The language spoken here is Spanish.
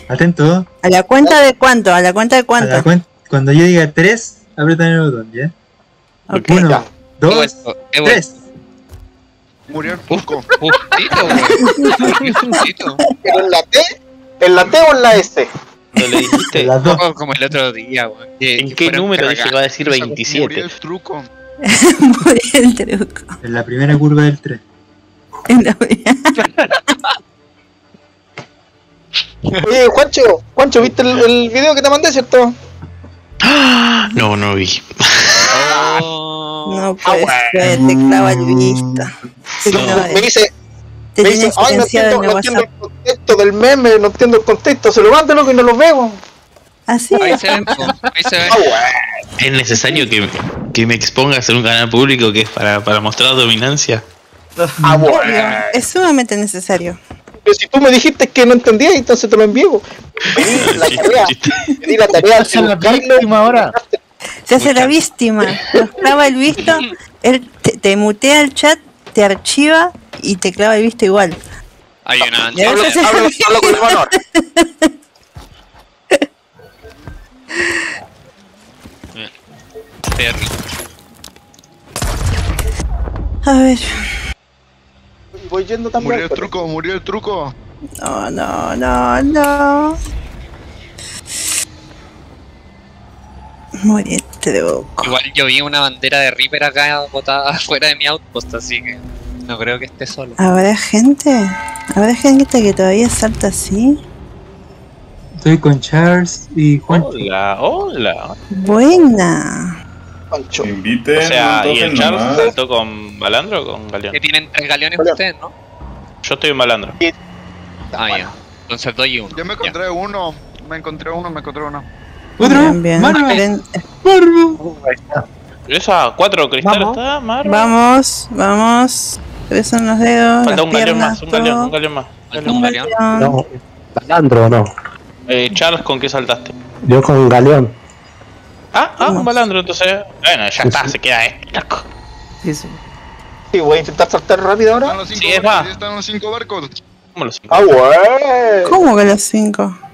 Atento. ¿A la cuenta de cuánto? ¿A la cuenta de A cuánto? la cuando yo diga 3, apretan el botón, ¿ya? Ok. 1, 2, He 3. Murió el Tuco. Justito, weón. Justito. ¿Pero en la T o en la S? No le dijiste. Las dos. Como el otro día, weón. ¿En qué número dije? Va a decir Murió 27. el truco. Murió el truco. En la primera curva del 3. En la- Oye, Juancho, ¿viste el video que te mandé, cierto? No, no vi. Oh. No puede ser, te clava el vista. Me dice, Te me tiene dice, ay, no silenciado entiendo, en el no entiendo WhatsApp. el contexto del meme, no entiendo el contexto. Se lo mando, loco, y no lo veo. Así Ahí es. se ven, po. Ahí se ven. ¿Es necesario que me expongas en un canal público que es para mostrar dominancia? Es sumamente necesario. Pero si tú me dijiste que no entendías, entonces te lo envío. Pedí la tarea de Esa es la buscarlo. víctima ahora. Se hace la víctima, nos clava el visto, él te mutea el chat, te archiva y te clava el visto igual. Hay una Ya Hablo ves, hablo con el honor. Perry. A ver. Y voy yendo también. Murió el truco, murió el truco. No. Morí el truco. Igual yo vi una bandera de Reaper acá botada afuera de mi outpost, así que no creo que esté solo. ¿Habrá gente? ¿Habrá gente que todavía salta así? Estoy con Charles y Juan. Hola. Buena. Pancho. Inviten. O sea, ¿y el entonces Charles nomás. saltó con Balandro o con Galeón? Que tienen 3 galeones Hola. ustedes, ¿no? Yo estoy en Balandro. Ah, ya. Entonces 2 y 1. Yo me encontré uno. Me encontré uno. ¿Otro? Bien. Marva. Esperen. Marva. ¿Esa 4 cristal Vamos. está, Mar? Vamos. Besan los dedos. Falta las un galeón piernas, más, un galeón todo. más. Un galeón. No. Balandro, no. Charles, ¿con qué saltaste? Yo con Galeón. Un balandro, entonces. Bueno, ya está, se queda loco. Sí, sí. Sí, voy a intentar saltar rápido Están ahora. los 5 Sí, es barcos. más. Ya están los 5 barcos. ¿Cómo lo sé? Ah, bueno. ¿Cómo que los 5?